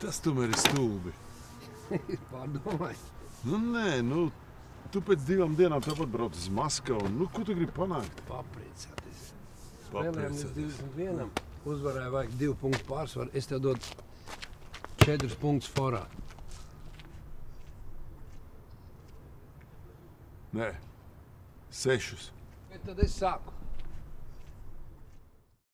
Tas tomēr ir stulbi. Pārdomāj. Nē, tu pēc 2 dienām tāpat brauc uz Maskavu. Ko tu gribi panākt? Papriecāties. Spēlējām līdz 21. Uzvarēja vajag 2 punktu pārsvaru. Es tev dodu 4 punktus forā. Nē, 6. Bet tad es sāku.